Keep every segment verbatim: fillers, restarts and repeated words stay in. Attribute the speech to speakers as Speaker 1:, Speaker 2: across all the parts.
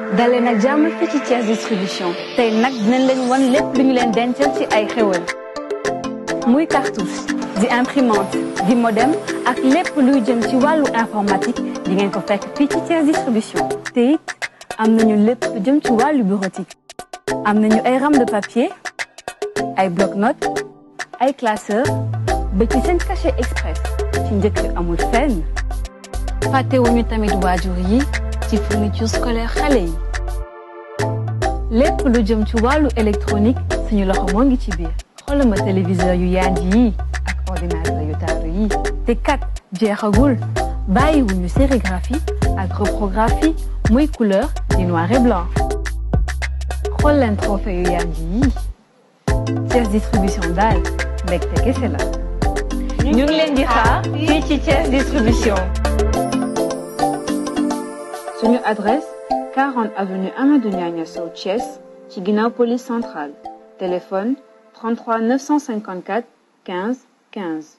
Speaker 1: dalee nag jàmm fii ci Thiès distribution tey nag dinañ leen wan lépp lu ñu leen dencal ci ay xéwal muy cartouche di imprimante di modem ak lépp luy jëm ci wàllu informatique di ngeen ko fekk fii ci Thiès distribution te it am nañu lépp lu jëm ci wàllu bureautique am nañu ay rames de papier ay bloc-notes ay classeurs ba ci seen cachet express ci njëkk amul fenn fàttewuñu tamit waajur yi ci fourniture scolaire xale yi lépp lu jëm ci wàllu électronique suñu loxo moo ngi ci biir xoolal ma téléviseur yu yaanj yi ak ordinateur yu taaru yi te kat jeexagul bàyyiwuñu sérigraphie ak reprographie muy couleur di noir et blanc xool leen trophée yu yaanj yi Thiès distribution daal mbégte kese la ñu ngi leen di xaar fii ci Thiès distribution. Suñu adresse quarante avenue Amadou Niania Sow Thiès ci ginnaaw police centrale téléphone trente-trois neuf cent cinquante-quatre quinze quinze.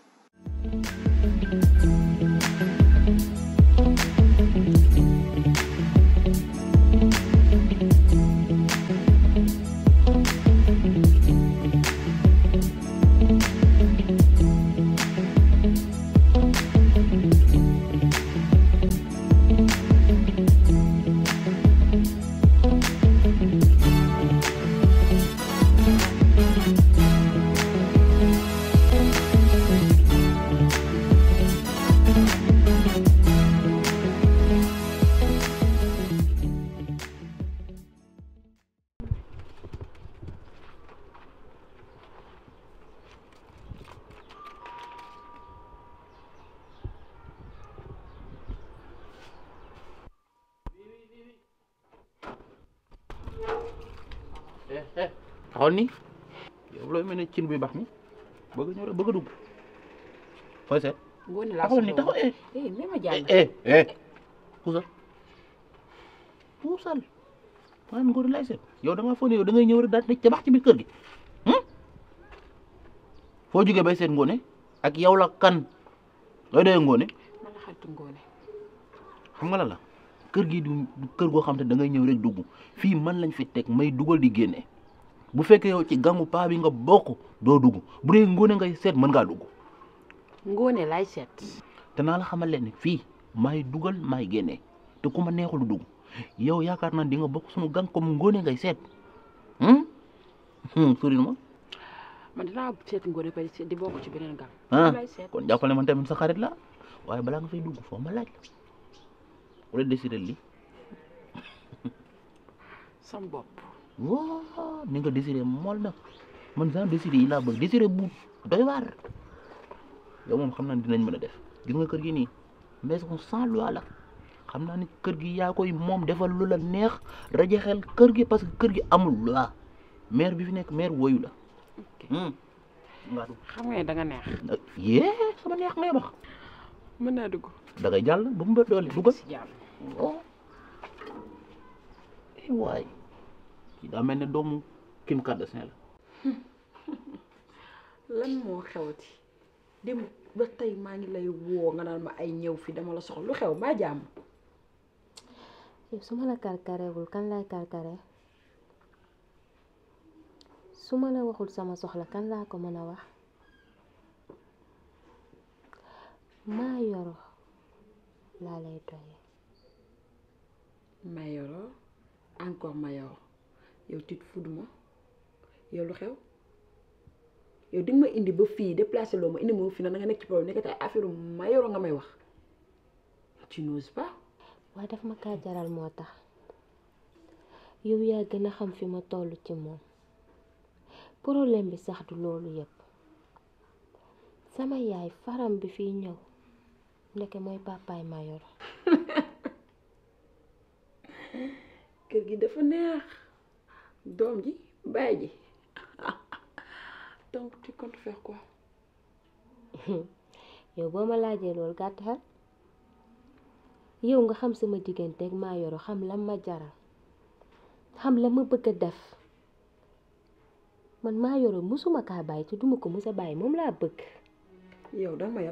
Speaker 2: taxaw ni yow looy mel ne cin buy baax mi bëgg ñëw rek bëgg a dugg fooy seet taxaw ni taxaw eh eh eh puusal puusal man Ngoné lay seet yow da ngaa foog ne yow da ngay ñëw rek daal di ca baax ci biir kër gi foo jógee bay seet Ngoné ak yow la kan looy doyee Ngoné
Speaker 3: man la xaritu Ngoné
Speaker 2: xam nga la la kër gi du kër goo xam te da ngay ñëw rek dugg fii man lañ fi teg may dugal di génne bu fekkee yow ci gangu paa bi nga bokk doo dugg bu dee Ngoné ngay seet mën ngaa dugg.
Speaker 3: Ngoné lay seet.
Speaker 2: te naa la xamal leen ne fii maay dugal maay génne te ku ma neexul dugg yow yaakaar naa di nga bokk suñu gang comme Ngoné ngay seet sori ma.
Speaker 3: man dinaa seet Ngoné ba di bokk ci beneen gang.
Speaker 2: ah
Speaker 3: lay seet
Speaker 2: kon jàppale man tamit sa xarit la waaye balaa nga fay dugg foo ma laaj wala décider li
Speaker 3: sam bopp.
Speaker 2: waaw ni nga désiré mool na man genre désiré yi laa bëgg désiré bu doy waar yow moom xam naa ne dinañ mën a def gis nga kër gi nii maison sans loi la xam naa ni kër gi yaa koy moom defal lu la neex rajaxel kër gi parce que kër gi amul loi maire bi fi nekk maire woyu la.
Speaker 3: xam nga da nga neex.
Speaker 2: yee sama neex ngay wax.
Speaker 3: mën naa dugg.
Speaker 2: da ngay jàll ba mu ba doole duggal. oh waay. daa mel ne doomu Kim Kardashian la.
Speaker 3: lan moo xewati dem ba tey maa ngi lay woo nga naan ma ay ñëw fi dama la soxla lu xew mbaa jàmm.
Speaker 4: yow su ma la karkarewul kan lay karkare su ma la waxul sama soxla kan laa ko mën a wax Mayoro laa lay doyee.
Speaker 3: Mayoro encore Mayoro. yow tit fuduma yow lu xew yow di nga ma indi ba fii déplacé loo ma indi ma fi na nga nekk ci problème nekk ay affaire Mayoro nga may wax tu n'oses pas.
Speaker 4: waaye daf ma kaa jaral moo tax yow yaa gën a xam fi ma toll ci moom problème bi sax du loolu yépp sama yaay faram bi fii ñëw ndeke mooy papaay Mayoro.
Speaker 3: kër gi dafa neex. doom ji baay ji donc tu comptes faire quoi.
Speaker 4: yow boo ma laajee loolu gàtt xel yow nga xam sama diggante ak Mayoro xam la ma jaral xam la ma bëgg a def man Mayoro musuma kaa bàyyi te duma ko musa bàyyi moom laa bëgg.
Speaker 3: yow danga ma yab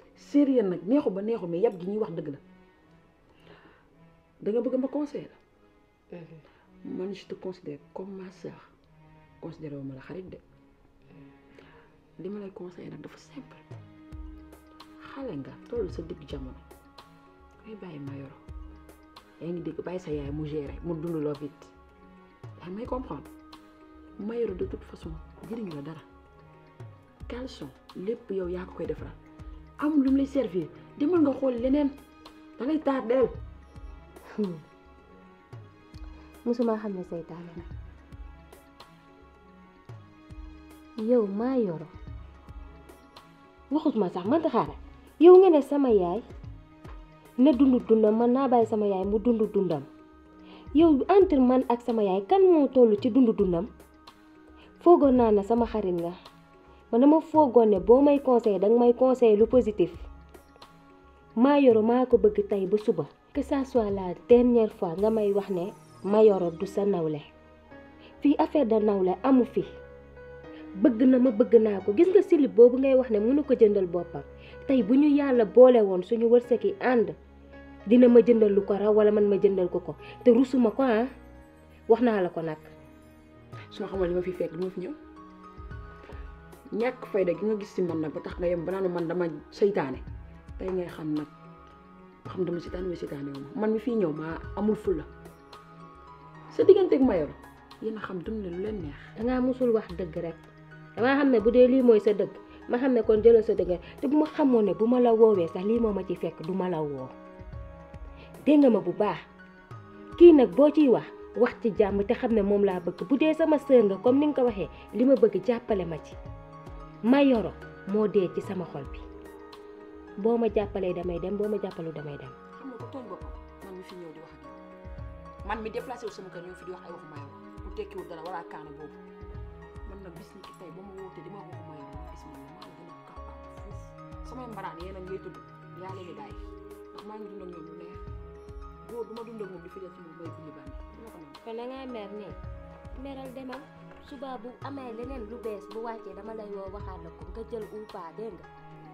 Speaker 3: sérieux nag neexu ba neexu mais yab gi ñuy wax dëgg la danga bëgg ma conseiller man je te considère comme ma sœur considéré wu ma la xarit de li ma lay conseillé nag dafa simple xale nga toll sa digg jamono ngay bàyyi Mayoro yaa ngi dégg bàyyi sa yaay mu géré mu dund loo vite yaa may comprendre Mayoro de toute façon jëriñu la dara caleçon lépp yow yaa ko koy defaral amul lu mu lay servir demal nga xool leneen da lay tardeel.
Speaker 4: musuma xam ne seytaane na yow Mayoro waxut ma sax man xaaral yow nga ne sama yaay ne dund dundam man naa bàyyi sama yaay mu dund dundam yow entre man ak sama yaay kan moo toll ci dund dundam foogoon naa ne sama xarit nga man dama foogoon ne boo may conseillé danga may conseillé lu positif Mayoro maa ko bëgg tey ba suba que ça soit la dernière fois nga may wax ne Mayoro du sa nawle fii affaire de nawle amu fi bëgg na ma bëgg naa ko gis nga silib boobu ngay wax ne mënu ko jëndal boppam tey bu ñu yàlla boole woon suñu wërsëg yi ànd dina ma jëndal lu ko raw wala man ma jëndal ko ko te rusuma ko ah wax naa la ko nag.
Speaker 3: soo xamal li ma fi fekk li ma fi ñëw ñàkk fayda gi nga gis ci man nag ba tax nga yem ba naan man dama seytaane tey ngay xam nag ba xam dama seytaane wala seytaane wu ma man mi fii ñëw maa amul fulla sa digganteeg Mayoro yéen a xam dund leen lu leen neex.
Speaker 4: dangaa musul wax dëgg rek damaa xam ne bu dee lii mooy sa dëgg ma xam ne kon jëlal sa dëgg te bu ma xamoon ne bu ma la woowee sax lii moo ma ci fekk du ma la woo dégg nga ma bu baax kii nag boo ciy wax wax ci jàmm te xam ne moom laa bëgg bu dee sama sœur nga comme ni nga ko waxee li ma bëgg jàppale ma ci Mayoro moo dee ci sama xol bi boo ma jàppalee damay dem boo ma jàppalu damay dem.
Speaker 3: xam nga ko tooñ boppam man mi fi ñëw di wax ak yow man mi déplacé wu sama kër ñëw fi di wax ay waxu Mayoro bu tekkiwul dara wala kaana boobu man nag bis ni ki tey ba ma wootee di ma waxu Mayoro ma gis man maa gën a capable fuuf samay mbaraan yéen a ngay tudd yaa leen di bàyyi ndax maa ngi dund ak ñoom lu neex boo du ma dund ak moom di fi def ci moom may bindi bànne dama ko mën.
Speaker 4: kon da ngaa mer nii meral demal suba bu amee leneen lu bees bu wàccee dama lay woo waxaat la ko nga jël ou pas dégg nga.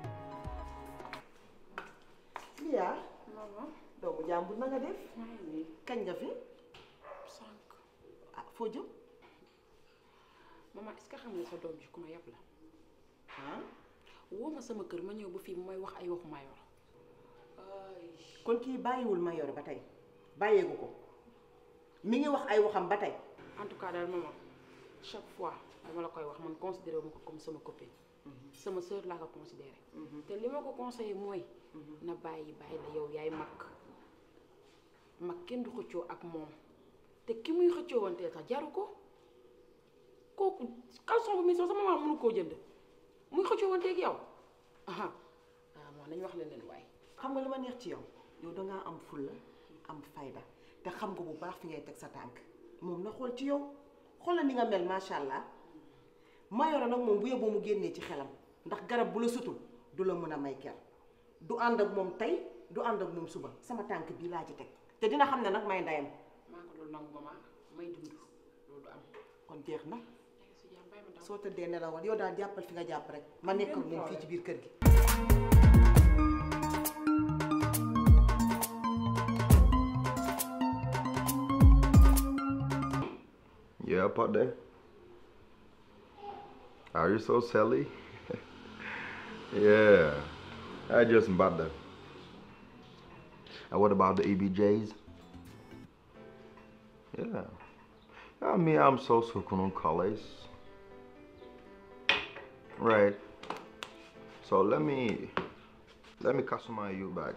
Speaker 5: Lia doomu jàmbur na nga def kañ nga fi
Speaker 3: sànq
Speaker 5: ah foo jëm
Speaker 3: maman est-ce que xam nga sa doom ji ku ma yab la
Speaker 5: ah
Speaker 3: woo ma sama kër ma ñëw ba fii mooy wax ay waxu Mayoro
Speaker 5: kon kii bàyyiwul Mayoro ba tey bàyyeegu ko mi ngi wax ay waxam ba tey.
Speaker 3: en tout cas daal maman chaque fois dama la koy wax man considéré wu ma ko comme sama copine sama sœur laa ko considéré te li ma ko conseillé mooy na bàyyi bàyyi la yow yaay mag mag kenn du xëccoo ak moom te ki muy xëccoo wante sax jaru ko kooku caleçon bu muy soo sama maam mënu koo jënd muy xëccoo wante ak yow aha ah moo nañ wax leneen waaye
Speaker 5: xam nga li ma neex ci yow yow dangaa am fulla am fayda te xam nga bu baax fi ngay teg sa tànk moom na xool ci yow xoolal ni nga mel macha allah Mayoro nag moom bu yóbboo mu génnee ci xelam ndax garab bu la sutul du la mën a may ker du ànd ak moom tey du ànd ak moom suba sama tànk bii laa ci teg te dina xam ne nag may ndeyam.
Speaker 3: maa ko doon nangu maman may dund loolu du am
Speaker 5: kon jeex na soo tëddee nelawal yow daal jàppal fi nga jàpp rek ma nekk ak moom fii ci biir kër gi.
Speaker 6: Yeah, partner. Are you so silly? Yeah, I just bought them. And what about the E B Js? Yeah, I mean, I'm so certain on colors. Right. So let me, let me customize you back.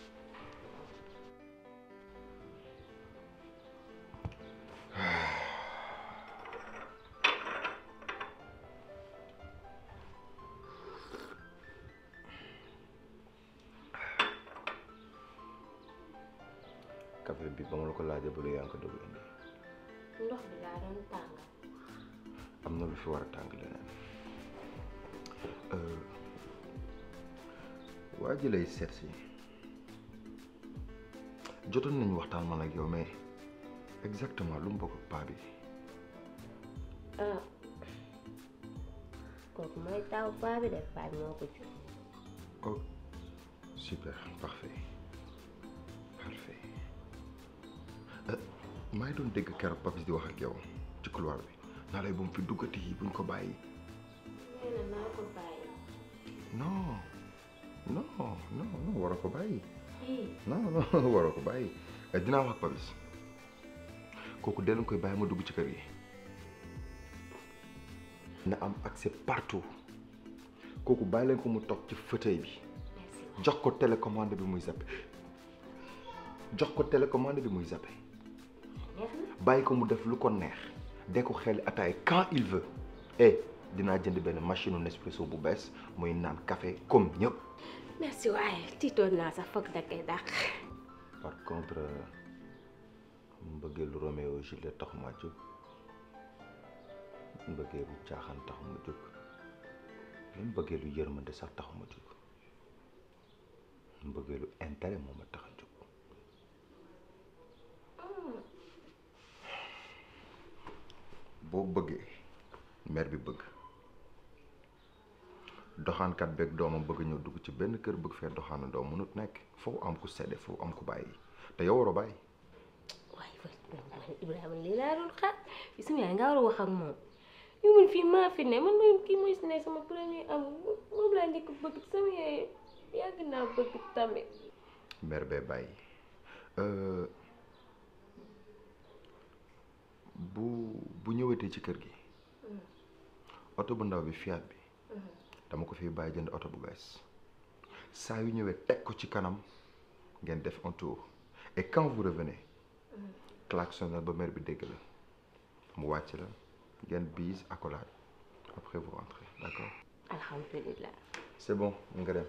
Speaker 6: Café bi ba ma la ko laajee ba léegi yaa ngi ko doog indi.
Speaker 4: ndox bi laa doon tàng.
Speaker 6: am na lu fi war a tàng leneen. waa ji lay seet si jotoon nañu waxtaan man ak yow mais exactement lu mu bokk ak paa bi.
Speaker 4: ah kooku mooy taw paa bi def paa bi moo ko jur.
Speaker 6: Oh super parfait parfait. maa ngi doon dégg keroog Papis di wax ak yow ci couloir bi naa lay bu mu fi duggati buñ ko bàyyi.
Speaker 4: nee na naa ko bàyyi.
Speaker 6: non non non non waroo ko bàyyi.
Speaker 4: ii
Speaker 6: non non waroo ko bàyyi dinaa wax ak Papis kooku dee leen koy bàyyi ma dugg ci kër gi na am accès partout kooku bàyyi leen ko mu toog ci fauteuil bi jox ko télécommande bi muy zappé jox ko télécommande bi muy zappé bàyyi ko mu def lu ko neex de ko xel ataay quand il veut et dinaa jënd benn machine Nespresso bu bees muy naan café comme ñëpp.
Speaker 4: merci waaye tiitoon naa sax foog da koy dàq.
Speaker 6: par contre mbëggeelu Roméo Juliette tax ma jóg mbëggeelu caaxaan tax ma jóg même mbëggeelu yërmande sax tax ma jóg mbëggeelu intérêt moo ma tax a jóg. boo bëggee mère bi bëgg doxaankat beeg doomam bëgg ñëw dugg ci benn kër bëgg fee doxaanu doom mënut nekk foofu am ku sedde foofu am ku bàyyi te yow waroo bàyyi.
Speaker 4: waaye man Ibrahima lii laa doon xaar fi sama yaay nga war a wax ak moom yu mun fii maa fi ne man mooy kii mooy si ne sama premier am moom laa njëkk bëgg sama yaay yàgg naa bëgg tamit.
Speaker 6: mère bee bàyyi bu bu ñëwatee ci kër gi oto bu ndaw bi Fiat bi dama ko fi bàyyi jënd oto bu bees saa yu ñëwee teg ko ci kanam ngeen def un tour et quand vous revenez klaxonnez ba mère bi dégg la mu wàcc la ngeen bise accolade après vous rentrez d'accord.
Speaker 4: alhamdulilah.
Speaker 6: c'est bon nga dem.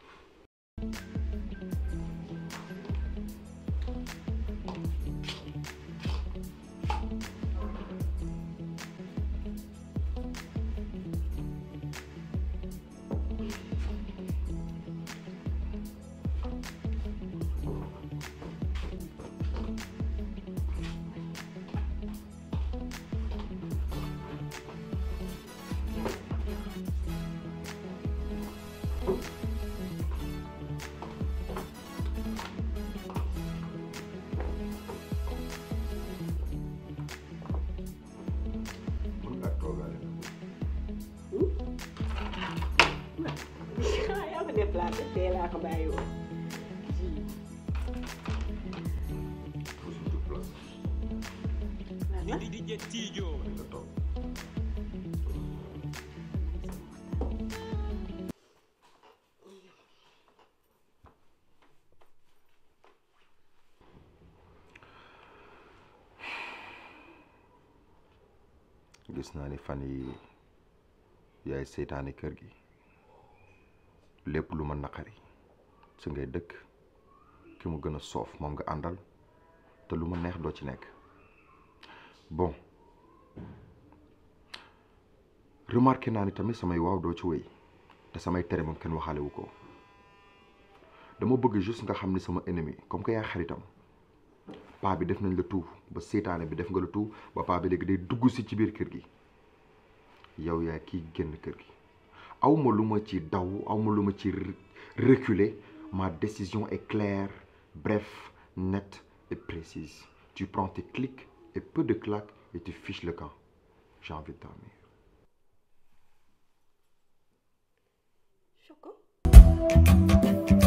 Speaker 5: déplacé tey laa ko bàyyi woon.
Speaker 6: gis naa ni fan yi yaay seytaane kër gi lépp lu ma naqari si ngay dëkk ki mu gën a soof moom nga àndal te lu ma neex doo ci nekk bon remarqué naa ni tamit samay waaw doo ci wéy te samay tere moom kenn waxaale wu ko dama bëgg juste nga xam ni sama ennemi comme que yaay xaritam paa bi def nañ la tout ba seytaane bi def nga la tout ba paa bi léegi day dugg si ci biir kër gi yow yaa kiy génn kër gi awma lu ma ci daw awma lu ma ci reculer ma décision est claire bref nette et précise tu prends tes clics et peu de claques et tu fiches le camp j'ai envie de dormir.
Speaker 5: Choco.